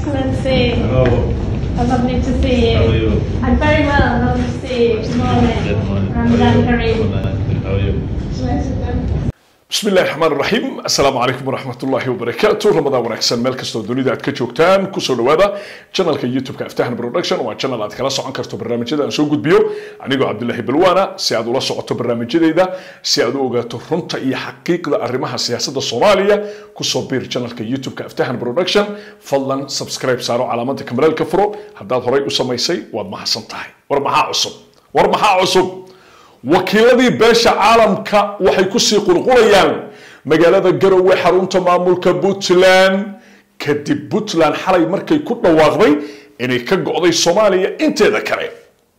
Excellency. Hello. Lovely to see you. How are you? I'm very well. Lovely to see you. Good morning. Good morning. Ramadan Kareem. How are you? بسم الله الرحمن الرحيم السلام عليكم ورحمة الله وبركاته رمضان ونحسن ملك استوديو ذات كجوكتان كسر هذا channel كيوتيوب كافتحنا برودكشن وchannel عاد كلا صعن كرتو برنامج هذا نسوي جود بيو عنيقو عبد الله بلوانا سيادو الله صعدتو برنامج هذا سيادو وقتو رنتا إيه حقيقة الرماها السياسة الصومالية كسر بير channel كيوتيوب كافتحنا برودكشن فضلا سبسكرايب صاروا علامات كاميرا الكفرو هذا هراي أسميسي وما حسن طاي ورمها عصب wakiiladii beesha caalamka waxay ku sii qulqulayaan magaalada Garowe xarunta maamulka Puntland kadib Puntland xalay markay ku dhawaaqday inay ka go'day Soomaaliya inteeda kale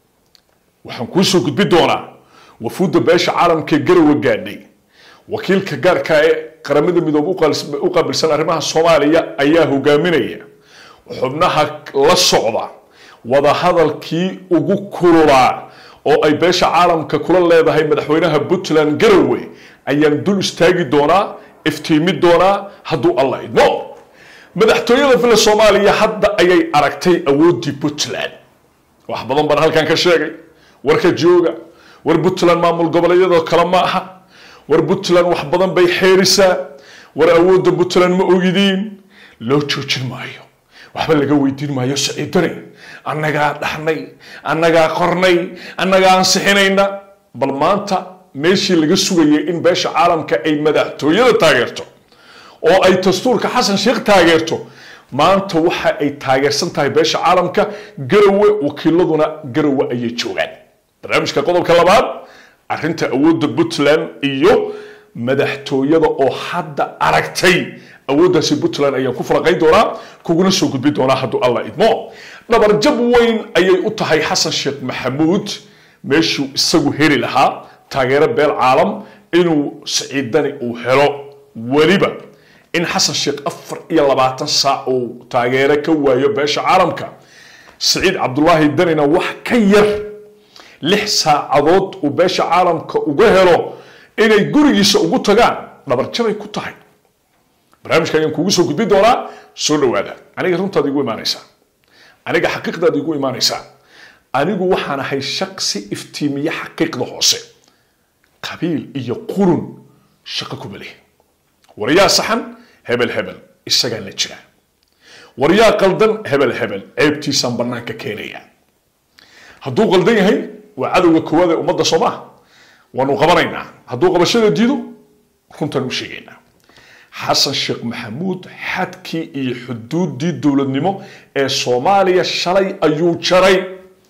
waxaan ku soo gudbi doonaa wafuudda beesha caalamka Garowe gaadhay wakiilka gaarka ee qaramada midoobay u qaabilsan arrimaha Soomaaliya ayaa hogaaminaya xubnaha la socda wada hadalkii ugu kululaa oo ay beesha caalamka kula leedahay madaxweynaha Puntland Garowe ayaan dul istaagi doonaa iftiimi doonaa hadduu Allah idmo madaxtooyada fila Soomaaliya hadda ayay aragtay awoodii Puntland wax badan baan halkan ka sheegay warka jooga war Puntland maamul goboleedyada kala ma aha war Puntland wax badan bay xeerisaa war awoodda Puntland ma ogidin loo joojin maayo waxba laga weydiin maayo Siciidani annagaa dhaxnay annagaa qornay annagaa ansixinayna bal maanta meeshii laga sugayay in beesha caalamka ay madaxtooyada taageerto oo ay dastuurka Xasan Sheekh taageerto maanta waxa ay taageersan tahay beesha caalamka Garowe wakiiladuna Garowe ay joogaan barnaamijka qodobka labaad arrinta awoodda Puntland iyo madaxtooyada oo hadda aragtay awooddaasi Puntland ayaan ku falaqay doonaa kuguna soo gudbi doonaa hadduu Allah idmo dhabar jab weyn ayay u tahay Xasan Sheekh Maxamuud meeshuu isagu heli lahaa taageero beel caalam inuu Siciidani uu helo waliba in Xasan Sheekh 24 saac uu taageero ka waayo beesha caalamka Siciid Cabdullaahi Danina wax ka yar 6 saacadood uu beesha caalamka uga helo inay gurigiisa ugu tagaan dhabar jabay ku tahay barnaamijkan ayaan kugu soo gudbi doonaa soo dhawaada aniga runtaada igu imaanaysa aniga xaqiiqdaada igu imaanaysa anigu waxaan ahay shakhsi iftiimiye xaqiiqda hoose qabiil iyo qurun shaqo ku bale wariyaa saxan hebel isaga la jira wariyaa qaldan hebel ceebtiisan banaanka keenaya hadduu qaldan yahay waa cadowga koowaad ee ummadda Soomaaliya waanu qabanaynaa hadduu qabashada diido runtan u sheegaynaa Xasan Sheekh Maxamuud xadkii iyo xuduudii dawladnimo ee Soomaaliya shalay ayuu jaray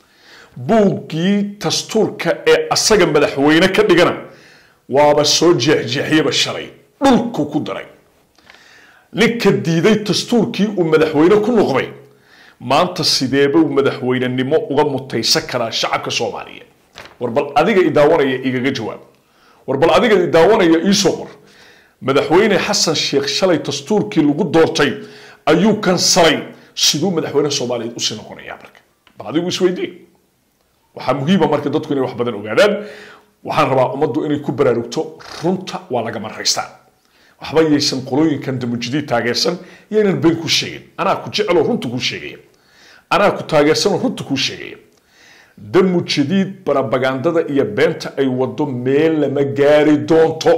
buugii dastuurka ee asaga madaxweyne ka dhigana waaba soo jeexjeexiyaba shalay dhulku ku daray ninka diiday dastuurkii uu madaxweyne ku noqday maanta sideeba uu madaxweynenimo uga mutaysan karaa shacabka Soomaaliyeed warbal adiga idaawanaya igaga jawaab warbal adiga idaawanaya ii soo qor madaxweyne Xasan Sheekh shalay dastuurkii lagu doortay ayuu kansalay sidoo madaxweyne Soomaaliyeed u sii noqonaya marka bal adigu isweydiin waxa muhiim ah marka dadku inay wax badan ogaadaan waxaan rabaa ummaddu inay ku baraarugto runta waa laga marxaystaa waxba yeesan qolooyinkan damujidii taageersan yeenan been ku sheegin anaa ku jecelo runta ku sheegay anaa ku taageersan runta ku sheegay damujidii propagandada iyo beenta ay wado meel lama gaari doonto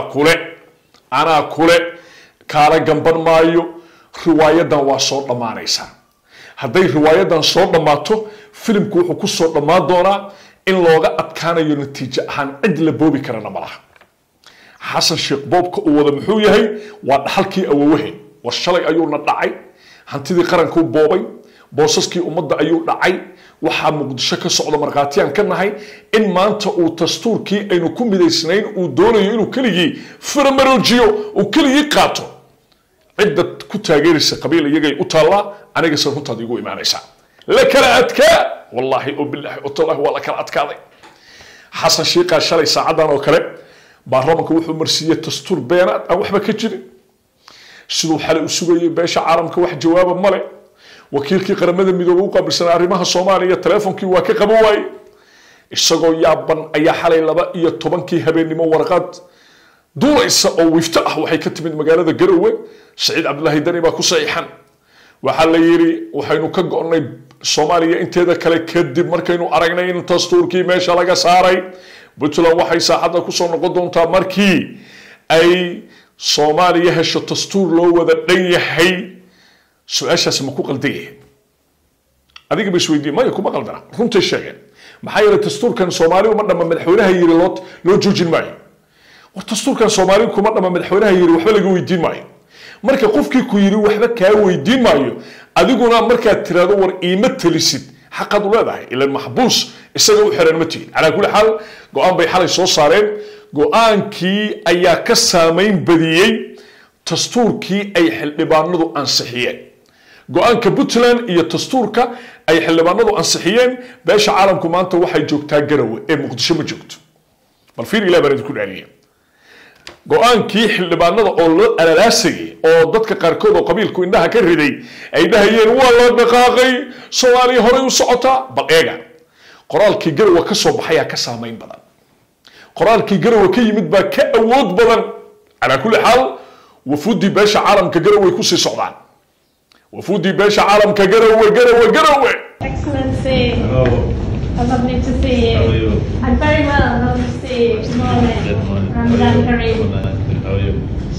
anaa kule kaala gamban maayo riwaayadan waa soo dhamaanaysa hadday riwaayadan soo dhamaato filimku wuxuu ku soo dhamaan doonaa in looga adkaanayo natiijo ahaan cid la boobi karana malaha Xasan Sheekh boobka uu wada muxuu yahay waa dhaxalkii awoowahe war shalay ayuuna dhacay hantidii qaranku boobay boosaskii ummadda ayuu dhacay waxaa Muqdisho ka socdo marqaatiyaan ka nahay in maanta uu dastuurkii aynu ku midaysnayn uu doonayo inuu keligii farmaroojiyo uu keligii qaato cidda ku taageeraysa qabiil iyagay u taala aniga runtaada igu imaanaysa la kala adkaa wallahi oo billahi oo tallahi wala kala adkaaday Xasan Sheekh shalay saacadan oo kale baarlamaanku wuxuu marsiiyay dastuur beenaad aan waxba ka jirin sidoo xalay u sugayay beesha caalamka wax jawaab male wakiilkii qaramada midoobay u qaabilsan arrimaha Soomaaliya teleefankii waa ka qaban waayay isagoo yaaban ayaa xalay 12 habeenimo warqad duulaysa oo wifta ah waxay ka timid magaalada Garowe Siciid Cabdullaahi Dani baa ku saxiixan waxaa la yiri waxaynu ka go'nay Soomaaliya inteeda kale kadib markaynu aragnay in dastuurkii meesha laga saaray Puntland waxay saacada ku soo noqon doontaa markii ay Soomaaliya hesho dastuur loo wada dhan yahay su'aashaas ma ku qalday adiga bis weydii ma ku maqaldana runtii sheegay maxay yeelay dastuurkan Soomaaliya uma dhama madaxweynaha yiri loo joojin maayo war dastuurkan Soomaaliya kuma dhama madaxweynaha yiri waxba laga weydiin maayo marka qofkii ku yiri waxba ka weydiin maayo adiguna marka tirado war iima talisid xaqad u leedahay ila maxbuus isaga u xiran matiin ala kulli xal go'aan bay xalay soo saareen go'aankii ayaa ka saameyn badiyay dastuurkii ay xildhibaanadu ansixiyeen go'aanka Puntland iyo dastuurka ay xildhibaanadu ansixiyeen beesha caalamku maanta waxay joogtaa Garowe ee Muqdisho ma joogto bal fiir ilaa barid ku dhaaliye go'aankii xildhibaanada oo la alalaasay oo dadka qaarkood oo qabiilku indhaha ka riday ay dhahayeen waa la dhaqaaqay Soomaaliya hore u socota bal eega qoraalkii Garowe ka soo baxay ka saameyn badan qoraalkii Garowe ka yimid baa ka awood badan ala kulli xal wafudi beesha caalamka Garowe ku sii socdaan wafudi beesha caalamka Garowe Excellency. Hello. I'm lovely to see you. How are you? I'm very well. Lovely to see you. Good morning. Good morning. Ramadan Kareem. How are you?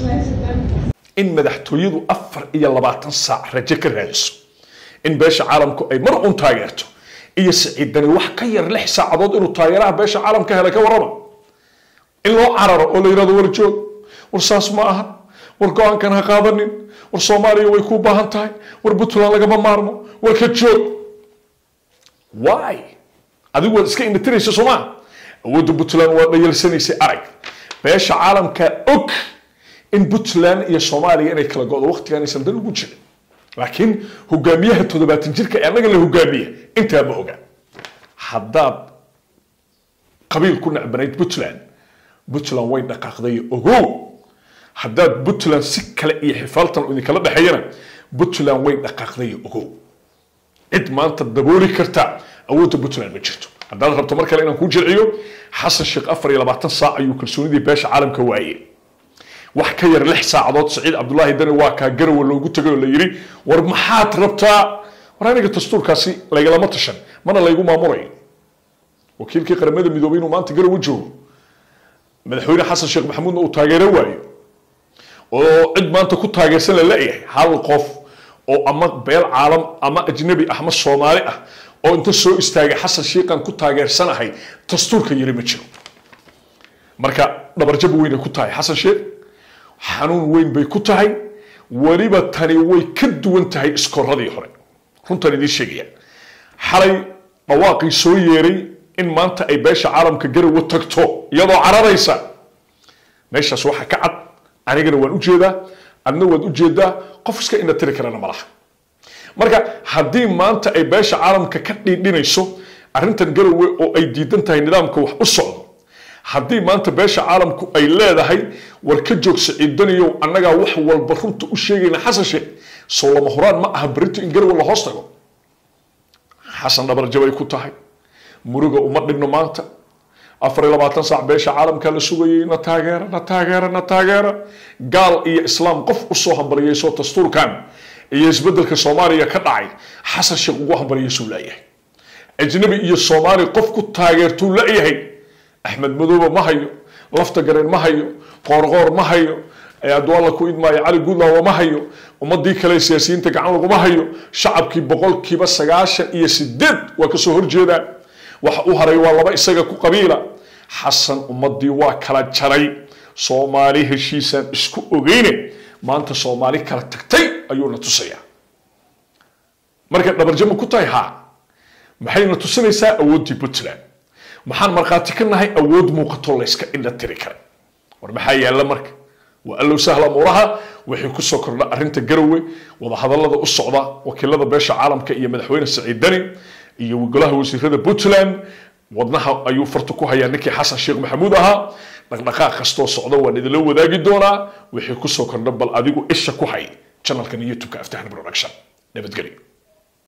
in madaxtooyadu 24 saac rajo ka raadiso in beesha caalamku ay mar un taageerto iyo siciidani wax ka yar 6 saacadood inuu taageeraha beesha caalamka helay ka warama in loo cararo oo la yiraahdo war joog war saas ma aha war go'aankan ha qaadanin war Soomaaliya way ku baahan tahay war Puntland laga maarmo war ka joog why adigu wad iska intiraysa Soomaa awoodda Puntland waa dhayalsanaysa arag beesha caalamka og in Puntland iyo Soomaaliya inay kala go'do waqtigan aysan dan ugu jirin laakiin hogaamiyaha 70 jirka ee anaga la hogaamiya inta ma oga haddaad qabiil ku nacbanayd Puntland way dhaqaaqday ogow haddaad Puntland si kale iyo xifaaltan idin kala dhaxayna Puntland way dhaqaaqday ogow cid maanta dabooli karta awoodda Puntland ma jirto haddaad rabto mar kale inaan ku jilciyo Xasan Sheekh 24 saac ayuu kalsoonidii beesha caalamka waayay wax ka yar 6 saacadood Saciid Cabdullaahi Dani waa ka Garowe loogu tagay oo la yiri war maxaad rabtaa war aniga dastuurkaasi lagama tashan mana laygu maamulay wakiilkii qaramada midoobay inuu maanta Garowe joogo madaxweyne Xasan Sheekh Maxamuud uu taageero waayo oo cid maanta ku taageersan la leeyahay hal qof oo ama beel caalam ama ajnabi ah ama Soomaali ah oo inta soo istaagay Xasan Sheekhan ku taageersanahay dastuurka yiri ma jiro marka dhabarjab weyn ku tahay Xasan Sheekh xanuun weyn bay ku tahay waliba tani way ka duwan tahay iskoradii hore runtan idin sheegaya xalay dhawaaqii soo yeeray in maanta ay beesha caalamka Garowe tagto iyadoo cararaysa meeshaas waxa ka cad anigana waan u jeedaa adna waad u jeedaa qof iska ina tiri karana malaha marka haddii maanta ay beesha caalamka ka dhiidhinayso arrintan Garowe oo ay diidan tahay nidaamka wax u socdo haddii maanta beesha caalamku ay leedahay war ka joog Siciidaniyo annaga wax walba runta u sheegayna Xasan Sheekh soo lama horaan ma aha barito in Garowe la hoostago Xasan dhabarjabay ku tahay muruga uma dhibno maanta 24 saac beesha caalamka la sugayay na taageera gaal iyo islaam qof u soo hambariyay soo dastuurkan iyo isbedelka Soomaaliya ka dhacay Xasan Sheekh ugu hambariyay soo leeyahay ajnabi iyo Soomaali qof ku taageerto leeyahay Ahmed Madoobe ma hayo lafta gareen ma hayo qoorqoor ma hayo adwala ku idmaayo cali guudlaaw ma hayo ummadii kale siyaasiyiinta gacan lagu ma hayo shacabkii 98% waa ka soo horjeedaan waxa uu haray waa laba isaga ku qabiila Xasan ummadii waa kala jaray Soomaali heshiisan isku ogeyne maanta Soomaali kala tagtay ayuu na tusayaa marka dhabarjamo ku tahay ha maxay na tusinaysaa awoodii Puntland maxaan marqaati ka nahay awood muuqato la iska indha tiri kara war maxay yaala marka waa allow sahla muraha wixii ku soo kordha arrinta Garowe wada hadallada u socda wakiilada beesha caalamka iyo madaxweyne Saciid Dani iyo golaha wasiirada Puntland wadnaha ayuu farto ku hayaa ninkii Xasan Sheekh Maxamuud ahaa dhaqdhaqaaq kastoo socda waan idin la wadaagi doonaa wixii ku soo kordha bal adigu isha ku hay channelkan YouTube-ka Aftahan Production nabadgelyo